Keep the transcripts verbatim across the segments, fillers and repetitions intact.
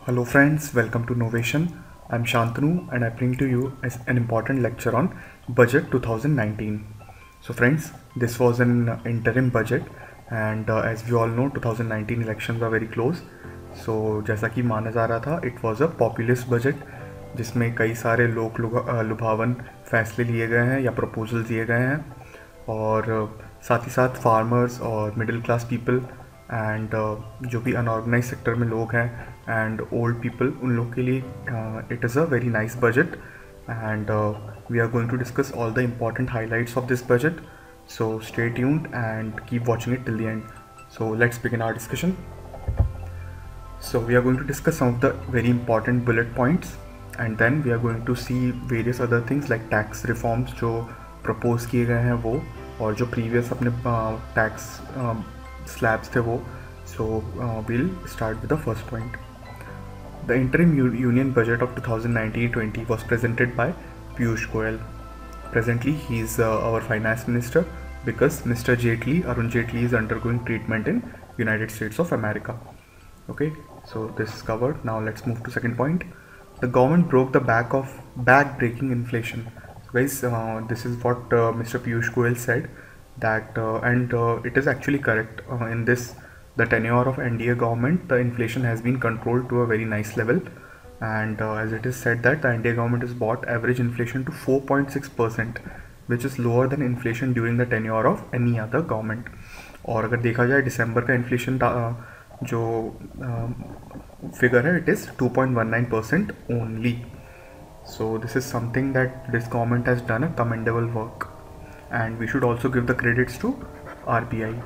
Hello friends, welcome to Novation. I'm Shantanu and I bring to you as an important lecture on Budget twenty nineteen. So friends, this was an interim budget and uh, as we all know twenty nineteen elections are very close. So जैसा कि माना जा रहा था it was a populist budget जिसमें कई सारे लोक लुभावन फैसले लिए गए हैं या प्रपोजल दिए गए हैं और साथ ही साथ फार्मर्स और मिडिल क्लास पीपल एंड जो भी अनऑर्गेनाइज सेक्टर में लोग हैं एंड ओल्ड पीपल उन लोग के लिए it is a very nice budget and we are going to discuss all the important highlights of this budget. So stay tuned and keep watching it till the end. So let's begin our discussion. So we are going to discuss some of the very important bullet points and then we are going to see various other things like tax reforms जो propose किए गए हैं वो और जो previous अपने tax slabs थे वो. So uh, we'll start with the first point. The interim union budget of twenty nineteen twenty was presented by Piyush Goyal. Presently he is uh, our finance minister because Mister Jaitley, Arun Jaitley is undergoing treatment in United States of America. Okay, so this is covered. Now let's move to second point. The government broke the back of back-breaking inflation. So guys, uh, this is what uh, Mister Piyush Goyal said that uh, and uh, it is actually correct. Uh, in this the tenure of N D A government, the inflation has been controlled to a very nice level, and uh, as it is said that the N D A government has brought average inflation to four point six percent, which is lower than inflation during the tenure of any other government. और अगर देखा जाए दिसंबर का inflation जो figure है it is two point one nine percent only. So this is something that this government has done a commendable work, and we should also give the credits to R B I.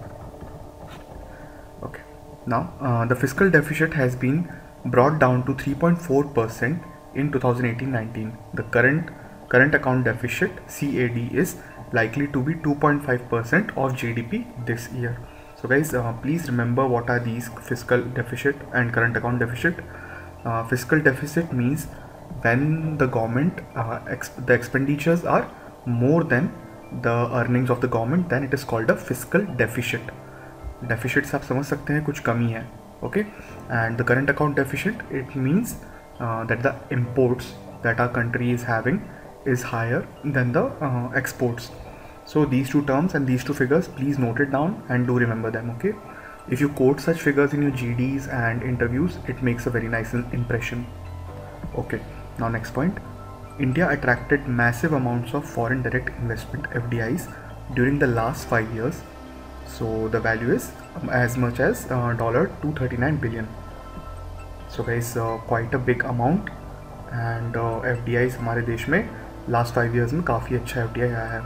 Okay, now uh, the fiscal deficit has been brought down to three point four percent in twenty eighteen nineteen. The current current account deficit C A D is likely to be two point five percent of G D P this year. So guys, uh, please remember what are these fiscal deficit and current account deficit. Uh, fiscal deficit means when the government uh, exp the expenditures are more than the earnings of the government, then it is called a fiscal deficit. Deficit से आप समझ सकते हैं कुछ कमी है. Okay, and the current account deficit, it means uh, that the imports that our country is having is higher than the uh, exports. So these two terms and these two figures, please note it down and do remember them. Okay, if you quote such figures in your G Ds and interviews, it makes a very nice impression. Okay, now next point. India attracted massive amounts of foreign direct investment F D Is during the last five years. So the value is um, as much as uh, dollar two hundred thirty-nine billion. So guys, uh, quite a big amount, and uh, F D Is हमारे देश में last five years में काफ़ी अच्छा F D I आया है.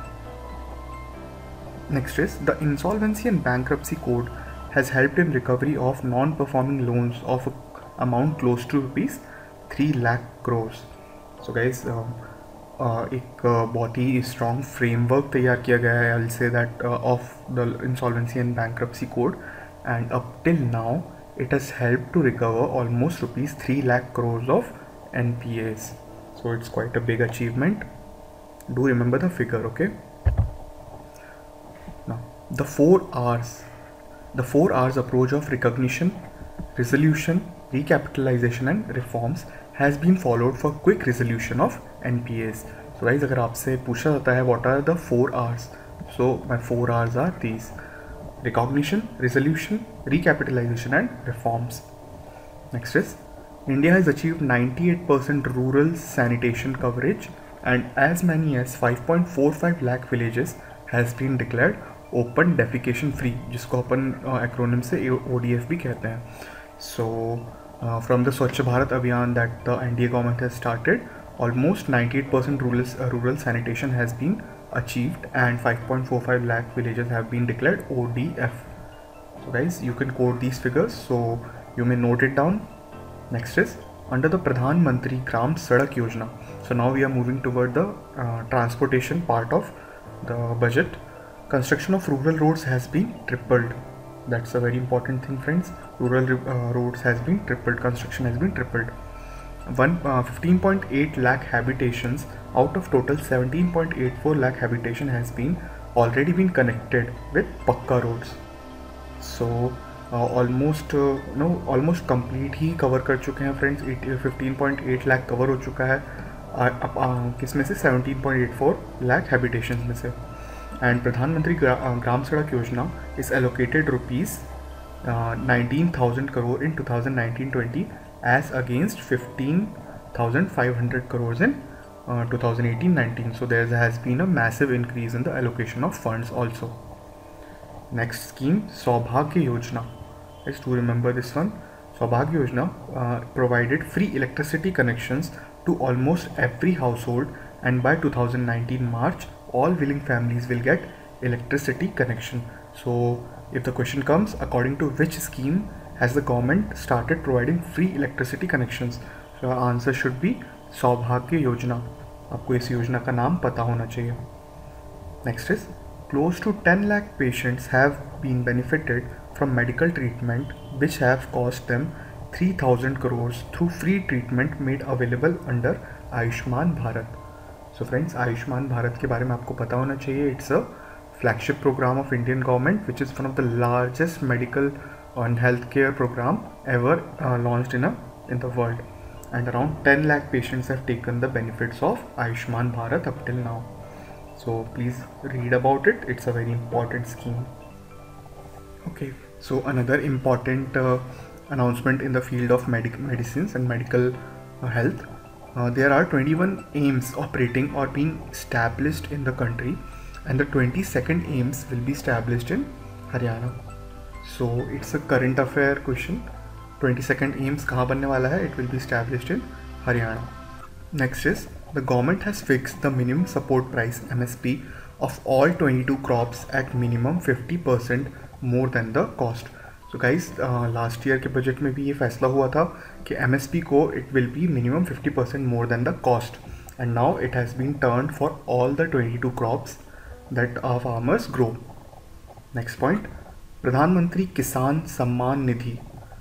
Next is the Insolvency and Bankruptcy Code has helped in recovery of non-performing loans of a amount close to rupees three lakh crores. So guys, uh, uh, एक uh, बहुत ही strong framework तैयार किया गया है, I'll say that uh, of the Insolvency and Bankruptcy Code, and up till now it has helped to recover almost rupees three lakh crores of N P As. So it's quite a big achievement. Do remember the figure, okay? Now the four R's, the four R's approach of recognition, resolution, recapitalization and reforms has been followed for quick resolution of N P As. So guys, अगर आपसे पूछा जाता है what are the four R's, so my four R's are these: recognition, resolution, recapitalization and reforms. Next is India has achieved ninety-eight percent rural sanitation coverage and as many as five point four five lakh villages has been declared open defecation free, जिसको अपन acronym से O D F भी कहते हैं. So uh, from the Swachh Bharat Abhiyan that the N D A government has started, almost ninety-eight percent rural, uh, rural sanitation has been achieved and five point four five lakh villages have been declared O D F. So guys, you can quote these figures, so you may note it down. Next is under the Pradhan Mantri Gram Sadak Yojana. So now we are moving toward the uh, transportation part of the budget. Construction of rural roads has been tripled. That's a very important thing, friends. Rural uh, roads has been tripled. Construction has been tripled. One uh, fifteen point eight lakh habitations out of total seventeen point eight four lakh habitation has been already been connected with Pakka roads. So almost know almost complete he cover कर चुके हैं friends. Fifteen point eight lakh cover हो चुका है. किस में से seventeen point eight four lakh habitation में से. एंड प्रधानमंत्री ग्राम सड़क योजना is allocated rupees nineteen thousand crore in two thousand nineteen twenty as against fifteen thousand five hundred crore in twenty eighteen nineteen. So there has been a massive increase in the allocation of funds also. Next scheme, Saubhagya Yojana. Just to remember this one, Saubhagya Yojana uh, provided free electricity connections to almost every household, and by two thousand nineteen March, all willing families will get electricity connection. So if the question comes, according to which scheme has the government started providing free electricity connections? So our answer should be सौभाग्य योजना. आपको इस योजना का नाम पता होना चाहिए. Next is close to ten lakh patients have been benefited from medical treatment which have cost them three thousand crore through free treatment made available under Ayushman Bharat. So friends, Ayushman Bharat के बारे में आपको पता होना चाहिए. It's a flagship programme of Indian government which is one of the largest medical and health care programme ever launched in a in the world, and around ten lakh patients have taken the benefits of Ayushman Bharat up till now. So please read about it. It's a very important scheme. Okay, so another important uh, announcement in the field of medic medicines and medical uh, health. Uh, there are twenty-one A I I Ms operating or being established in the country, and the twenty-second A I I Ms will be established in Haryana. So it's a current affair question. twenty-second A I I Ms कहाँ बनने वाला है? It will be established in Haryana. Next is the government has fixed the minimum support price M S P of all twenty-two crops at minimum fifty percent more than the cost. So guys, uh, last year के budget में भी ये फैसला हुआ था कि M S P को it will be minimum fifty percent more than the cost, and now it has been turned for all the twenty-two crops that our farmers grow. Next point, प्रधानमंत्री किसान Samman Nidhi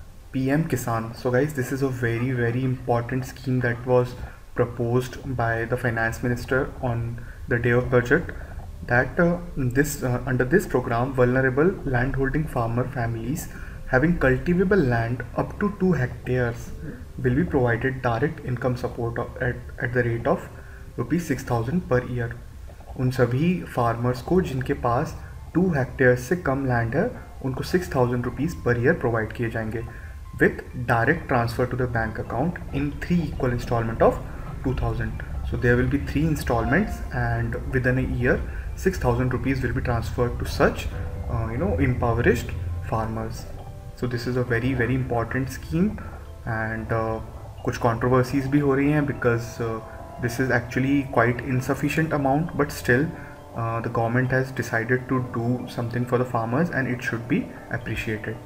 P M Kisan. So guys, this is a very very important scheme that was proposed by the finance minister on the day of budget, that uh, this uh, under this program vulnerable landholding farmer families having cultivable land up to two hectares will be provided direct income support at, at the rate of rupees six thousand per year. उन सभी farmers को जिनके पास to hectares से कम land है, उनको six thousand rupees per year provide किए जाएंगे with direct transfer to the bank account in three equal installment of two thousand. So there will be three installments, and within a year six thousand rupees will be transferred to such uh, you know impoverished farmers. So this is a very very important scheme, and uh, कुछ controversies भी हो रही हैं because uh, this is actually quite insufficient amount, but still uh, the government has decided to do something for the farmers, and it should be appreciated.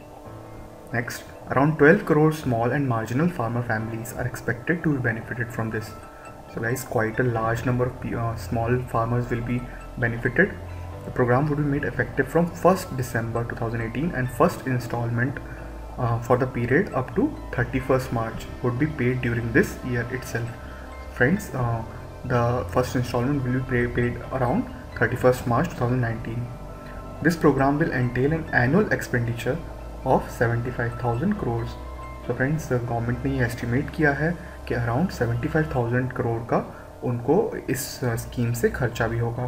Next, around twelve crore small and marginal farmer families are expected to be benefited from this. So guys, quite a large number of uh, small farmers will be benefited. The program would be made effective from first December twenty eighteen, and first installment uh, for the period up to thirty-first March would be paid during this year itself. Friends, uh, the first installment will be pay paid around thirty-first March twenty nineteen. This program will entail an annual expenditure of seventy-five thousand crores. So friends, government ने ये estimate किया है कि around seventy-five thousand crore का उनको इस scheme से खर्चा भी होगा.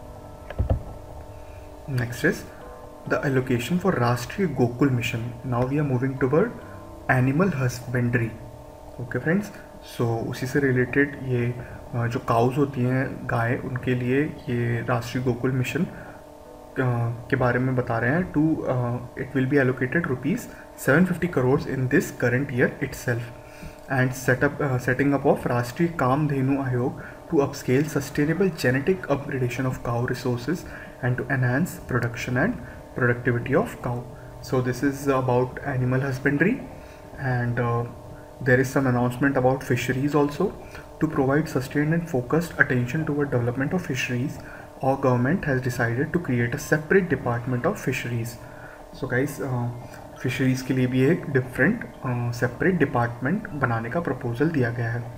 Next is the allocation for Rashtriya Gokul mission. Now we are moving toward animal husbandry. Okay friends, so उसी से रिलेटेड ये जो काउज होती हैं, गाय, उनके लिए ये राष्ट्रीय गोकुल मिशन के बारे में बता रहे हैं. To it will be allocated rupees seven fifty crore in this current year itself, and setup setting up of Rashtriya Kamdhenu Aayog to upscale sustainable genetic upgradation of cow resources and to enhance production and productivity of cow. So this is about animal husbandry, and there is some announcement about fisheries also. To provide sustained and focused attention toward development of fisheries, our government has decided to create a separate department of fisheries. So guys, uh, fisheries के लिए भी एक different uh, separate department बनाने का proposal दिया गया है.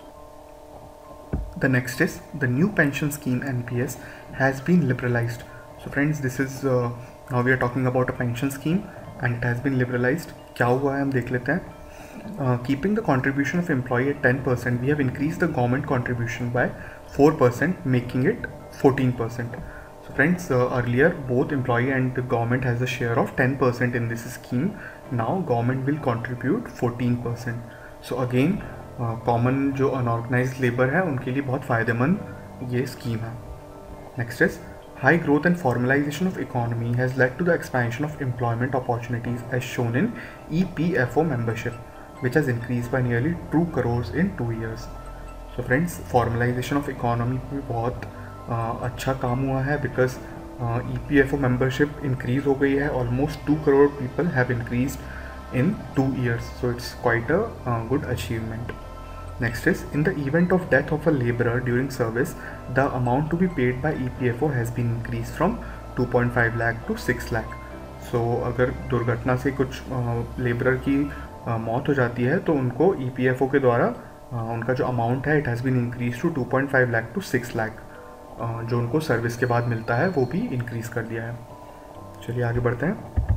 The next is the new pension scheme N P S has been liberalized. So friends, this is uh, now we are talking about a pension scheme, and it has been liberalised. क्या हुआ है हम देख लेते हैं। Keeping the contribution of employee at ten percent we have increase the government contribution by four percent making it fourteen percent. So friends, uh, earlier both employee and the government has a share of ten percent in this scheme. Now government will contribute fourteen percent. So again, common uh, जो unorganised labour है उनके लिए बहुत फ़ायदेमंद ये scheme है. Next is high growth and formalisation of economy has led to the expansion of employment opportunities as shown in E P F O membership which has increase by nearly two crores in two years. So friends, formalisation of economy भी बहुत Uh, अच्छा काम हुआ है because E P F O membership increase हो गई है. Almost two crore people have increase in two years, so it's quite a good achievement. Next is in the event of death of a labourer during service the amount to be paid by E P F O has been increase from two point five lakh to six lakh. So अगर दुर्घटना से कुछ labourer uh, की uh, मौत हो जाती है तो उनको ई पी एफ ओ के द्वारा uh, उनका जो अमाउंट है it has been increase to two point five lakh to six lakh. जो उनको सर्विस के बाद मिलता है वो भी इंक्रीज़ कर दिया है. चलिए आगे बढ़ते हैं.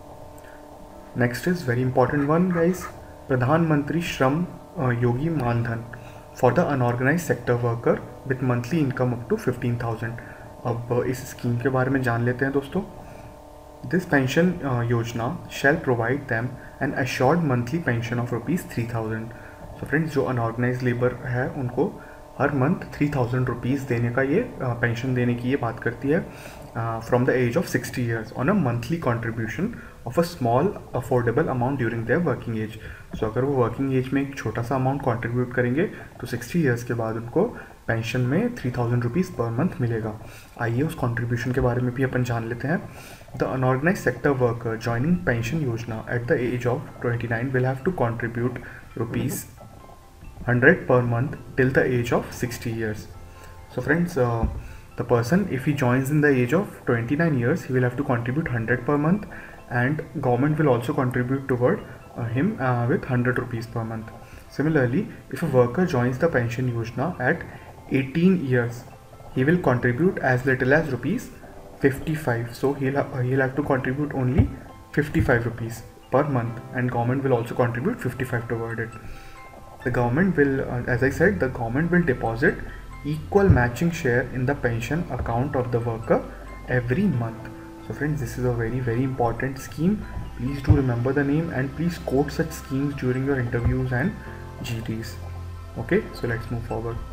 Next is very important one guys, Pradhan Mantri Shram Yogi Maandhan for the unorganise sector worker with monthly income up to fifteen thousand. अब इस स्कीम के बारे में जान लेते हैं दोस्तों. This pension yojana shall provide them an assured monthly pension of rupees three thousand. So friends, जो अनऑर्गेनाइज लेबर है उनको हर मंथ थ्री थाउजेंड रुपीज़ देने का ये पेंशन देने की ये बात करती है from the age of sixty years on a monthly contribution of a small affordable amount during their working age. So अगर वो वर्किंग एज में एक छोटा सा अमाउंट कॉन्ट्रीब्यूट करेंगे तो सिक्सटी ईयर्स के बाद उनको पेंशन में three thousand rupees per month मिलेगा. आइए उस कॉन्ट्रीब्यूशन के बारे में भी अपन जान लेते हैं. The unorganise sector worker joining pension yojana at the age of twenty nine will have to contribute rupees one hundred per month till the age of sixty years. So friends, uh, the person if he joins in the age of twenty-nine years he will have to contribute one hundred per month, and government will also contribute toward uh, him uh, with one hundred rupees per month. Similarly, if a worker joins the pension yojana at eighteen years he will contribute as little as rupees fifty-five. So he'll ha- he'll have to contribute only fifty-five rupees per month, and government will also contribute fifty-five toward it. The government will, uh, as I said, the government will deposit equal matching share in the pension account of the worker every month. So friends, this is a very very important scheme. Please do remember the name and please quote such schemes during your interviews and G Ts. Okay, so let's move forward.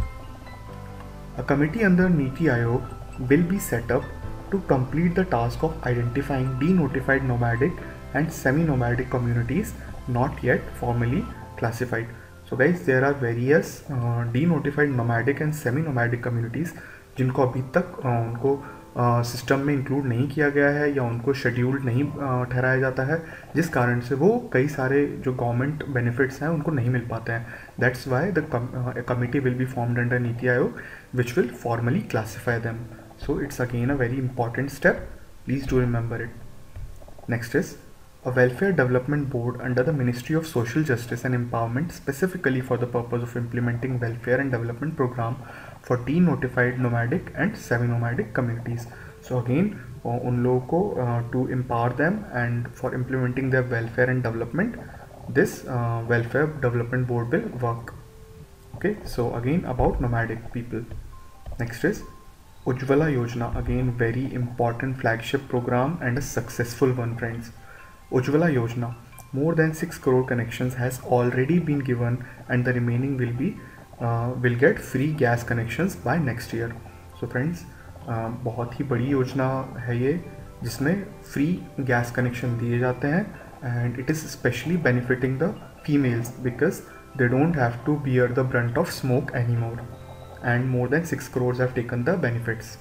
A committee under Niti Aayog will be set up to complete the task of identifying denotified nomadic and semi-nomadic communities not yet formally classified. So guys, there are various uh, denotified nomadic and semi-nomadic communities जिनको अभी तक uh, उनको system uh, में include नहीं किया गया है या उनको शेड्यूल्ड नहीं uh, ठहराया जाता है, जिस कारण से वो कई सारे जो गवर्नमेंट बेनिफिट्स हैं उनको नहीं मिल पाते हैं. That's why the committee will be formed under NITI Aayog which will formally classify them. So it's again a very important step. Please do remember it. Next is a welfare development board under the Ministry of Social Justice and Empowerment specifically for the purpose of implementing welfare and development program for denotified nomadic and semi-nomadic communities. So again, uh, उन लोगों को uh, to empower them and for implementing their welfare and development, this uh, welfare development board will work. Okay, so again about nomadic people. Next is Ujjwala Yojana, again very important flagship program and a successful one, friends. Ujjwala Yojana, more than six crore connections has already been given and the remaining will be uh, will get free gas connections by next year. So friends, uh, बहुत ही बड़ी योजना है ये जिसमें free gas connection दिए जाते हैं and it is especially benefiting the females because they don't have to bear the brunt of smoke anymore, and more than six crores have taken the benefits.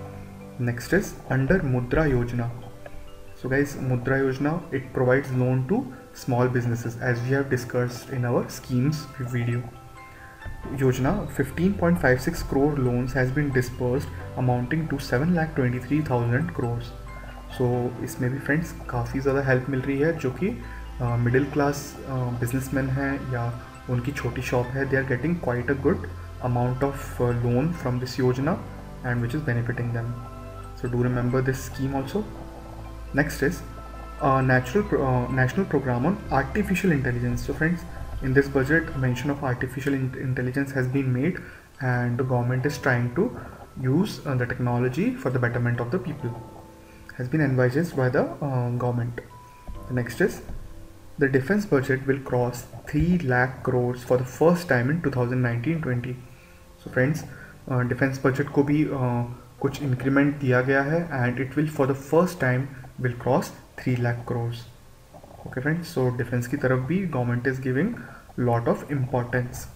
Next is under Mudra Yojana. So guys, Mudra Yojana, it provides loan to small businesses as we have discussed in our schemes video. Yojana, fifteen point five six crore loans has been disbursed amounting to seven lakh twenty-three thousand crores. So इसमें भी friends काफ़ी ज़्यादा help मिल रही है जो कि middle class businessman हैं या उनकी छोटी शॉप है. They are getting quite a good amount of loan from this yojana and which is benefiting them. So do remember this scheme also. Next is a natural pro- uh, national program on artificial intelligence. So friends, in this budget, a mention of artificial in- intelligence has been made, and the government is trying to use uh, the technology for the betterment of the people. Has been envisaged by the uh, government. The next is the defense budget will cross three lakh crores for the first time in twenty nineteen twenty. So friends, uh, defense budget को भी uh, कुछ increment दिया गया है, and it will for the first time will cross three lakh crores. Okay friends, so defense की तरफ भी government is giving lot of importance.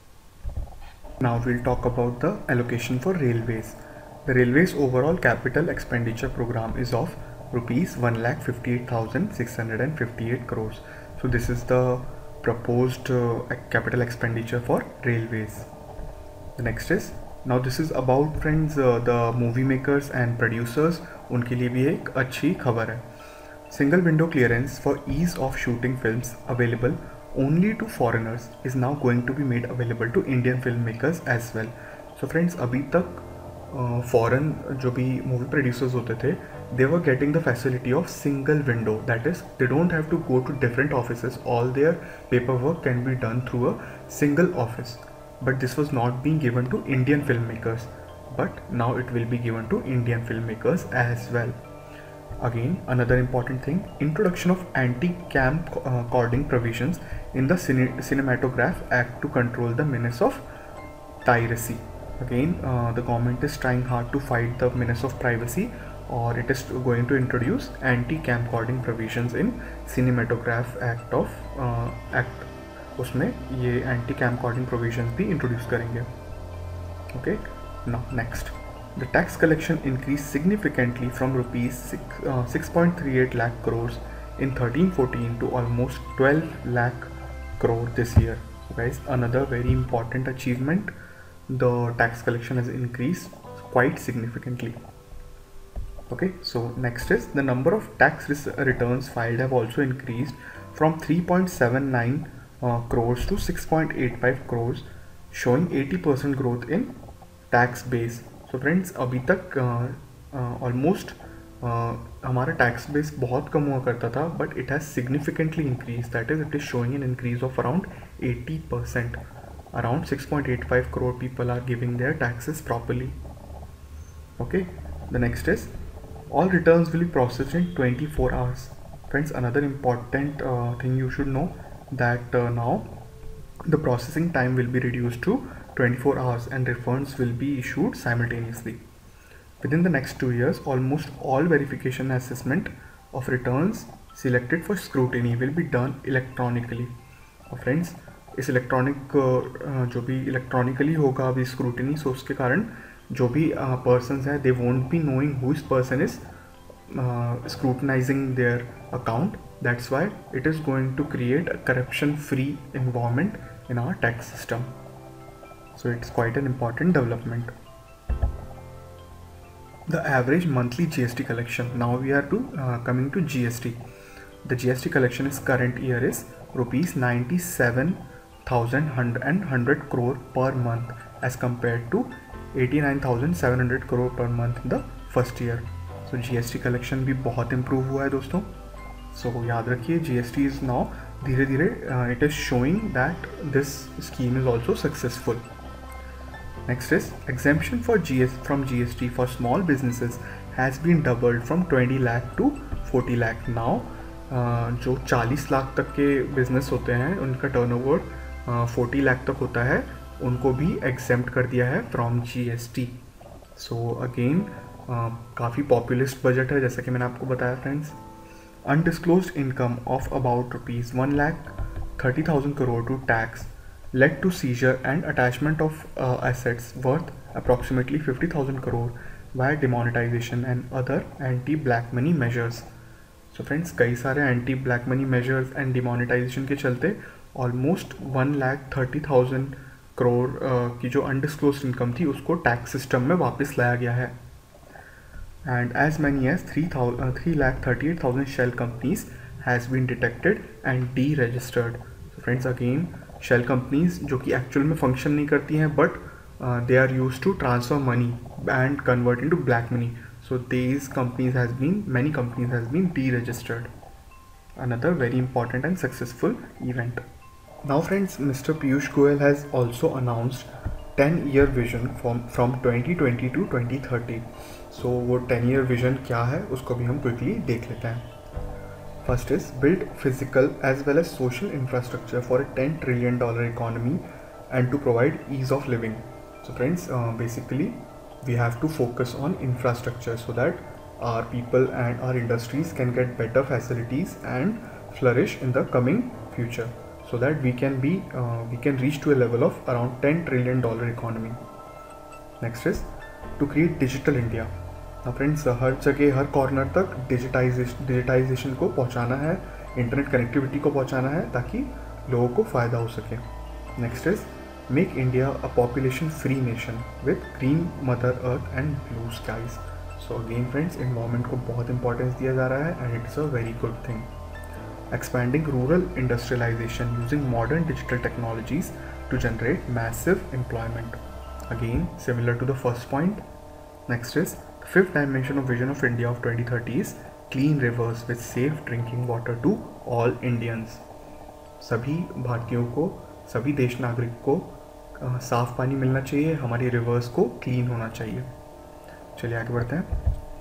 Now we'll talk about the allocation for railways. The railways overall capital expenditure program is of rupees one lakh fifty-eight thousand six hundred fifty-eight crores. So this is the proposed uh, capital expenditure for railways. The next is, now this is about friends uh, the movie makers and producers, उनके लिए भी एक अच्छी खबर है. Single window clearance for ease of shooting films available only to foreigners is now going to be made available to Indian filmmakers as well. So friends, अभी तक foreign uh, जो भी मूवी प्रोड्यूसर्स होते थे, they were getting the facility of single window, that is they don't have to go to different offices, all their paperwork can be done through a single office. But this was not being given to Indian filmmakers, but now it will be given to Indian filmmakers as well. Again, another important thing, introduction of anti-camcording provisions in the Cine Cinematograph Act to control the menace of piracy. Again, uh, the government is trying hard to fight the menace of privacy, or it is going to introduce anti-camcording provisions in Cinematograph Act of uh, Act. उसमें ये anti-camcording provisions भी introduce करेंगे. Okay, now next, the tax collection increased significantly from rupees six point three eight lakh crores in thirteen fourteen to almost twelve lakh crore this year. So guys, another very important achievement, the tax collection has increased quite significantly. Okay, so next is the number of tax returns filed have also increased from three point seven nine uh, crores to six point eight five crores, showing eighty percent growth in tax base. So friends, अभी तक almost uh, uh, uh, हमारा tax base बहुत कम हुआ करता था, but it has significantly increase, that is it is showing an increase of around eighty percent. Around six point eight five crore people are giving their taxes properly. Okay, the next is all returns will be processed in twenty-four hours. Friends, another important uh, thing you should know, that uh, now the processing time will be reduced to twenty-four hours and refunds will be issued simultaneously. Within the next two years, almost all verification and assessment of returns selected for scrutiny will be done electronically. और friends, इस electronic जो भी electronically होगा अभी scrutiny, सो उसके कारण जो भी पर्सन्स हैं, they won't be knowing who this person is scrutinising their account. That's why it is going to create a corruption free environment in our tax system. So it's quite an important development. The average monthly G S T collection. Now we are to uh, coming to G S T. The G S T collection is current year is rupees ninety-seven thousand one hundred crore per month as compared to eighty-nine thousand seven hundred crore per month in the first year. So G S T collection भी बहुत improve हुआ है दोस्तों. So याद रखिए, G S T is now धीरे धीरे uh, it is showing that this scheme is also successful. Next is exemption for G S from G S T for small businesses has been doubled from twenty lakh to forty lakh. Now uh, जो चालीस लाख तक के business होते हैं उनका turnover uh, forty lakh तक होता है, उनको भी exempt कर दिया है from G S T. So again uh, काफ़ी पॉपुलिस्ट बजट है, जैसा कि मैंने आपको बताया friends. Undisclosed income of about rupees one lakh thirty thousand crore to tax led to seizure and attachment of uh, assets worth approximately fifty thousand crore via demonetization and other anti-black money measures. So friends, कई सारे anti-black money measures and demonetization के चलते almost one lakh thirty thousand crore uh, की जो undisclosed income थी उसको tax system में वापस लाया गया है. And as many as three lakh thirty-eight thousand shell companies has been detected and deregistered. So friends, again shell companies जो कि actual में function नहीं करती हैं, but uh, they are used to transfer money and convert into black money. So these companies has been many companies has been deregistered. another very important and successful event. Now friends, Mister Piyush Goyal has also announced ten year vision from from twenty twenty to twenty thirty. So वो ten year vision क्या है उसको भी हम quickly देख लेते हैं. First is build physical as well as social infrastructure for a ten trillion dollar economy and to provide ease of living. So friends, uh, basically we have to focus on infrastructure so that our people and our industries can get better facilities and flourish in the coming future, so that we can be uh, we can reach to a level of around ten trillion dollar economy. Next is to create digital India. Friends, हर जगह हर corner तक digitisation digitisation को पहुंचाना है, internet connectivity को पहुंचाना है ताकि लोगों को फ़ायदा हो सके. Next is make India a population free nation with green mother earth and blue skies. So again friends, environment को बहुत इंपॉर्टेंस दिया जा रहा है and it's a very good thing. Expanding rural industrialisation using modern digital technologies to generate massive employment. Again similar to the first point. Next is fifth dimension of vision of India of twenty thirty is clean rivers with safe drinking water to all Indians. सभी भारतीयों को, सभी देश नागरिक को साफ पानी मिलना चाहिए, हमारी रिवर्स को क्लीन होना चाहिए. चलिए आगे बढ़ते हैं.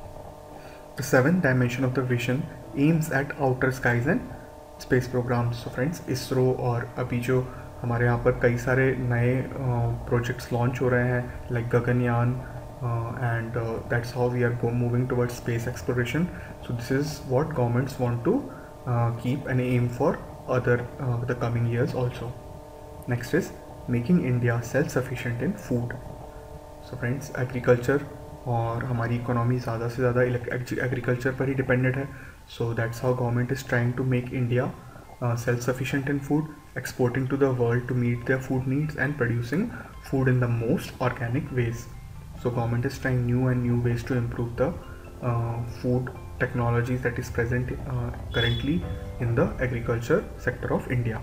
The seventh dimension of the vision aims at outer skies and space programs. So friends, ISRO और अभी जो हमारे यहाँ पर कई सारे नए प्रोजेक्ट्स लॉन्च हो रहे हैं like Gaganyaan, Uh, and uh, that's how we are go moving towards space exploration. So this is what governments want to uh, keep an aim for other uh, the coming years also. Next is making India self-sufficient in food. So friends, agriculture और हमारी economy ज़्यादा से ज़्यादा agriculture पर ही depended है. So that's how government is trying to make India uh, self-sufficient in food, exporting to the world to meet their food needs and producing food in the most organic ways. So government is trying new and new ways to improve the uh, food technologies that is present uh, currently in the agriculture sector of India.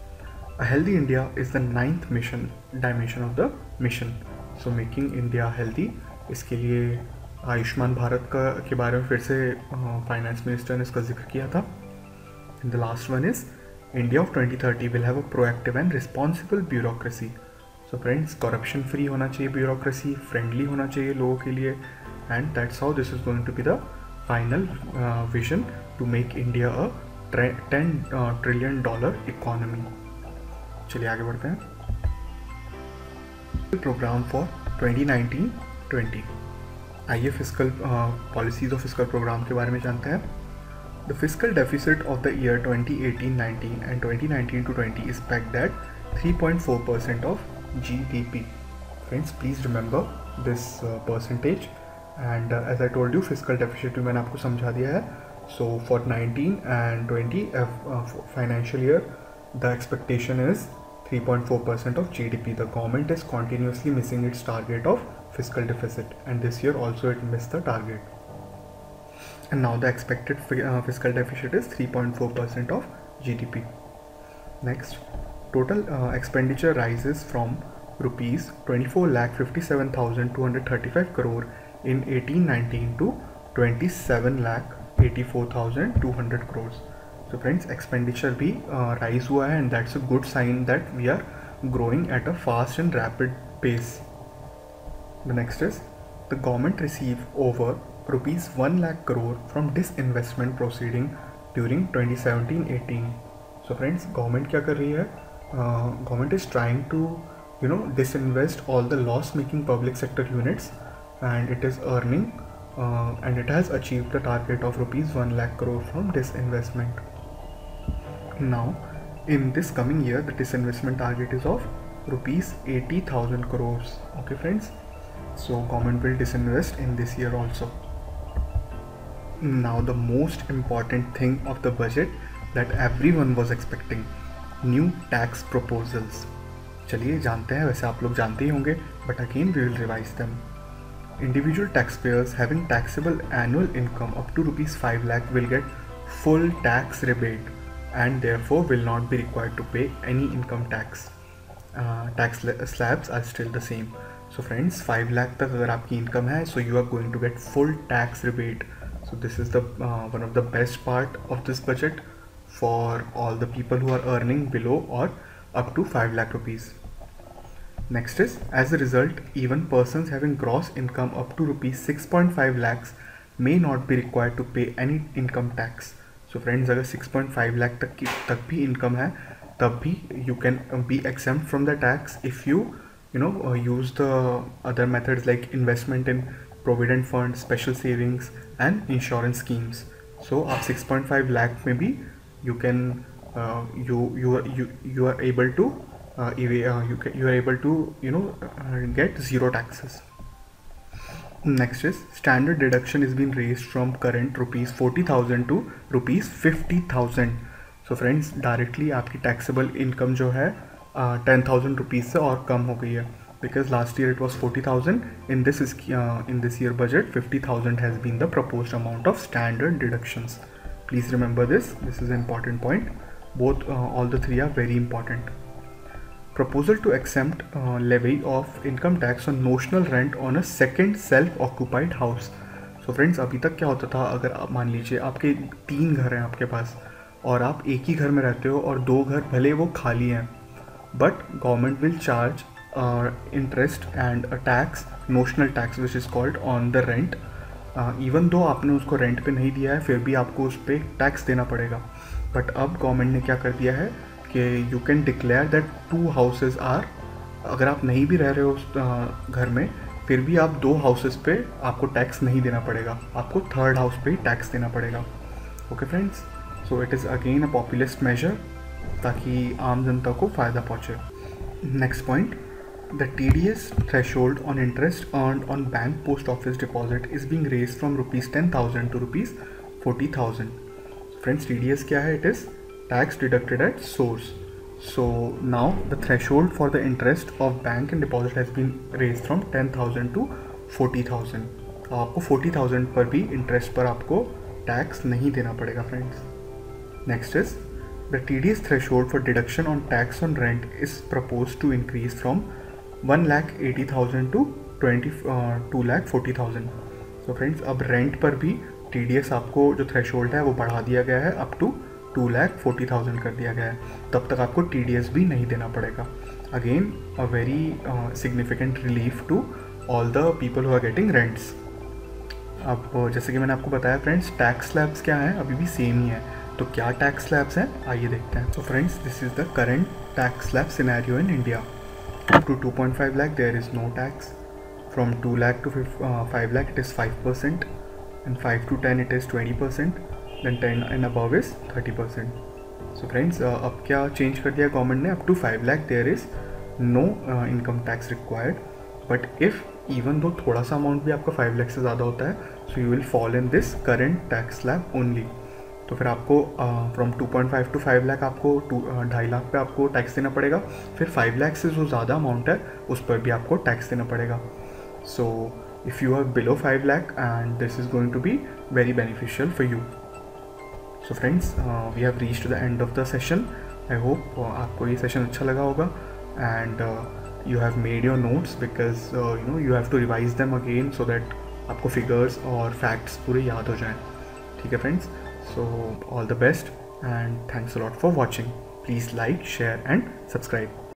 A healthy India is the ninth mission dimension of the mission. So making India healthy, इसके लिए आयुष्मान भारत का के बारे में फिर से finance minister ने इसका जिक्र किया था. And the last one is India of twenty thirty will have a proactive and responsible bureaucracy. So friends, corruption free होना चाहिए, ब्यूरोक्रेसी फ्रेंडली होना चाहिए लोगों के लिए, and that's how this is going to be the final vision to make India a ten trillion dollar economy. चलिए आगे बढ़ते हैं. Programme for twenty nineteen twenty. आइए फिस्कल पॉलिसीज और फिस्कल प्रोग्राम के बारे में जानते हैं. The fiscal deficit of the year twenty eighteen nineteen and twenty nineteen to twenty is pegged at three point four percent of G D P. Friends, please remember this uh, percentage, and uh, as I told you, fiscal deficit भी मैंने आपको समझा दिया है. So for nineteen and twenty uh, uh, financial year, the expectation is three point four percent of G D P. The government is continuously missing its target of fiscal deficit, and this year also it missed the target. And now the expected uh, fiscal deficit is three point four percent of G D P. Next. Total uh, expenditure rises from rupees twenty-four lakh fifty-seven thousand two hundred thirty-five crore in eighteen nineteen to twenty-seven lakh eighty-four thousand two hundred crores. So friends, expenditure भी uh, rise हुआ है, and that's a good sign that we are growing at a fast and rapid pace. The next is the government received over rupees one lakh crore from disinvestment proceeding during twenty seventeen eighteen. So friends, government क्या कर रही है? Uh, government is trying to you know disinvest all the loss making public sector units, and it is earning uh, and it has achieved the target of rupees one lakh crore from disinvestment. Now in this coming year the disinvestment target is of rupees eighty thousand crores. Okay friends, so government will disinvest in this year also. Now the most important thing of the budget that everyone was expecting, new tax proposals. चलिए जानते हैं. वैसे आप लोग जानते ही होंगे, but again we will revise them. Individual tax payers having taxable annual income up to rupees five lakh will get full tax rebate and therefore will not be required to pay any income tax. Tax slabs are still the same. So friends, five lakh तक अगर आपकी income है, so you are going to get full tax rebate. So this is the one of the best part of this budget. for all the people who are earning below or up to five lakh rupees. Next is, as a result, even persons having gross income up to rupees six point five lakhs may not be required to pay any income tax. So friends, अगर six point five lakh तक की तक भी income है तब भी you can be exempt from the tax if you you know uh, use the other methods like investment in provident fund, special savings and insurance schemes. So आप six point five lakh में भी you can uh, you you are you you are able to uh, you can you are able to you know uh, get zero taxes. Next is, standard deduction is being raised from current rupees forty thousand to rupees fifty thousand. So friends, directly आपकी taxable income जो है ten thousand rupees से और कम हो गई है, because last year it was forty thousand. In this is uh, in this year budget fifty thousand has been the proposed amount of standard deductions. Please remember this. This is an important point. Both uh, all the three are very important. Proposal to exempt uh, levy of income tax on notional rent on a second self-occupied house. So friends, अभी तक क्या होता था, अगर आप मान लीजिए आपके तीन घर हैं आपके पास और आप एक ही घर में रहते हो और दो घर भले वो खाली हैं, but government will charge uh, interest and a tax, notional tax which is called on the rent. uh, even though आपने उसको रेंट पे नहीं दिया है फिर भी आपको उस पर टैक्स देना पड़ेगा. बट अब गवर्नमेंट ने क्या कर दिया है कि you can declare that two houses are, अगर आप नहीं भी रह रहे हो उस uh, घर में फिर भी आप दो हाउसेस पे आपको टैक्स नहीं देना पड़ेगा, आपको थर्ड हाउस पे टैक्स देना पड़ेगा. Okay friends, so it is again a populist measure ताकि आम जनता को फ़ायदा पहुँचे. Next point, the T D S threshold on interest earned on bank post office deposit is being raised from rupees ten thousand to rupees forty thousand. Friends, T D S क्या है? It is tax deducted at source. So now the threshold for the interest of bank and deposit has been raised from ten thousand to forty thousand. आपको forty thousand पर भी interest पर आपको tax नहीं देना पड़ेगा friends. Next is, the T D S threshold for deduction on tax on rent is propose to increase from one lakh eighty thousand to twenty two lakh forty thousand. तो friends, अब rent पर भी T D S आपको जो threshold है वो बढ़ा दिया गया है, up to two lakh forty thousand कर दिया गया है. तब तक आपको टी डी एस भी नहीं देना पड़ेगा. Again a very significant relief to all the people who are getting rents. अब जैसे कि मैंने आपको बताया फ्रेंड्स, टैक्स स्लैब्स क्या हैं, अभी भी सेम ही है. तो क्या टैक्स स्लैब्स हैं आइए देखते हैं. So friends, this is the current tax slab scenario in India. Up to two point five lakh there is no tax. From two lakh to five lakh it is five percent, and five to ten it is twenty percent, then ten and above is thirty percent. So friends, uh, अब क्या change कर दिया government ने? up to five lakh there is no uh, income tax required, but if even though थोड़ा सा amount भी आपका five lakh से ज़्यादा होता है, so you will fall in this current tax slab only. तो फिर आपको from two point five to five lakh आपको टू ढाई लाख पे आपको टैक्स देना पड़ेगा. फिर फाइव लाख से जो ज़्यादा अमाउंट है उस पर भी आपको टैक्स देना पड़ेगा. So if you are below five lakh and this is going to be very beneficial for you. So friends, we have reached the end of the session. I hope आपको ये सेशन अच्छा लगा होगा and you have made your notes because you know you have to revise them again so that आपको figures और facts पूरे याद हो जाएं. ठीक है friends, so all the best and thanks a lot for watching. Please like, share and subscribe.